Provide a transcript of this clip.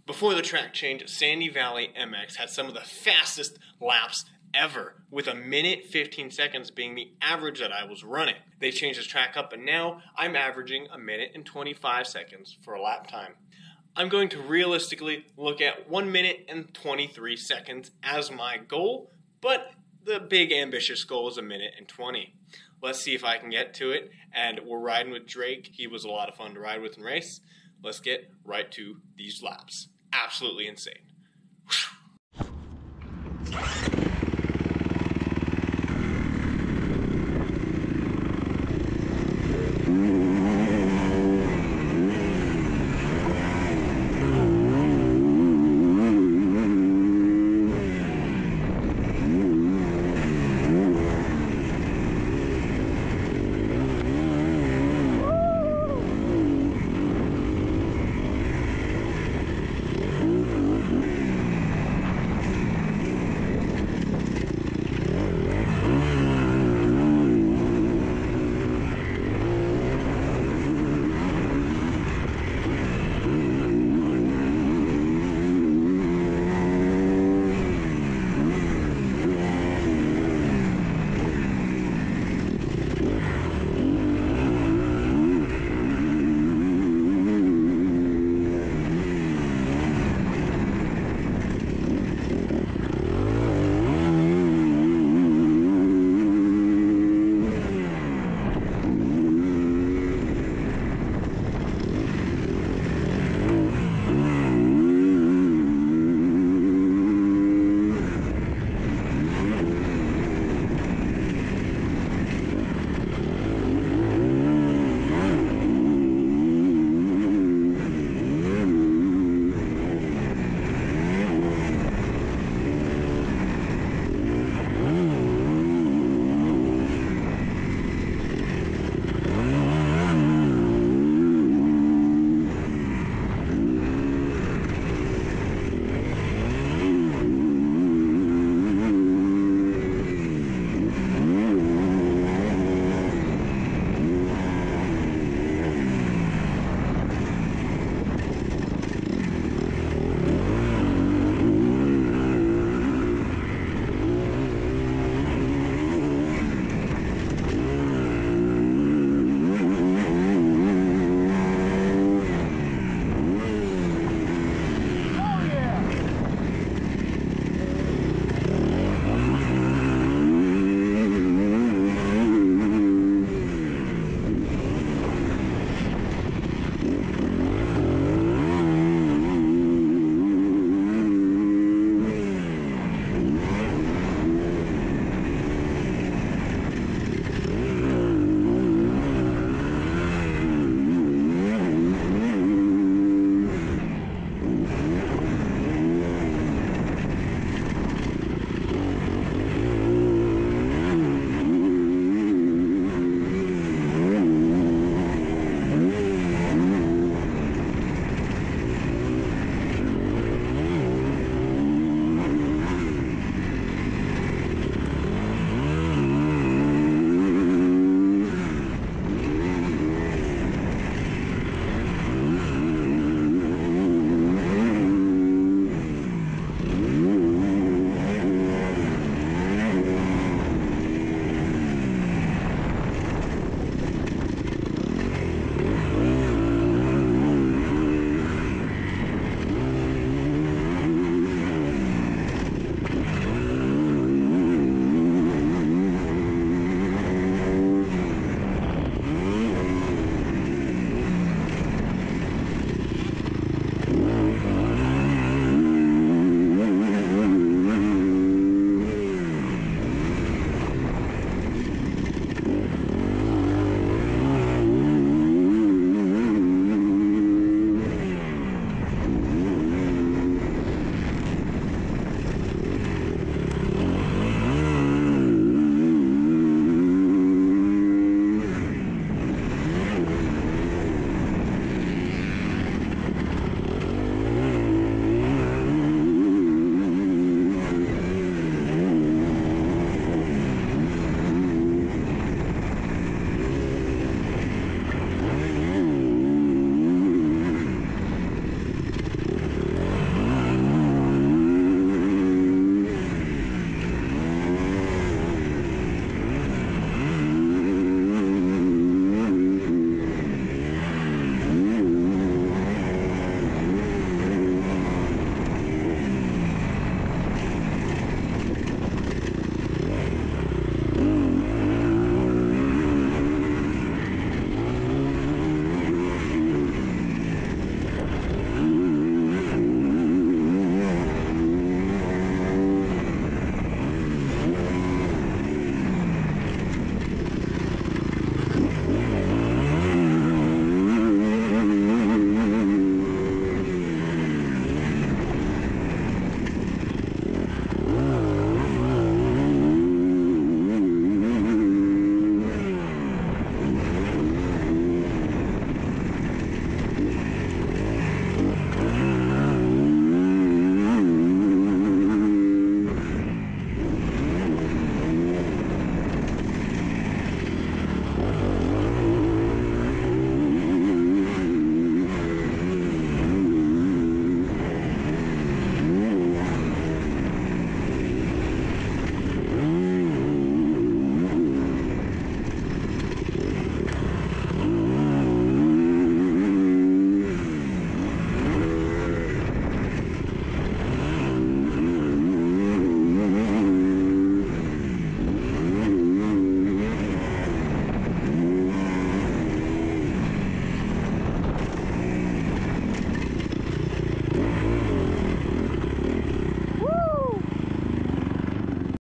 Before the track change, Sandy Valley MX had some of the fastest laps ever, with 1:15 being the average that I was running. They changed this track up, and now I'm averaging 1:25 for a lap time. I'm going to realistically look at 1:23 as my goal, but the big ambitious goal is 1:20. Let's see if I can get to it, and we're riding with Drake. He was a lot of fun to ride with and race. Let's get right to these laps. Absolutely insane.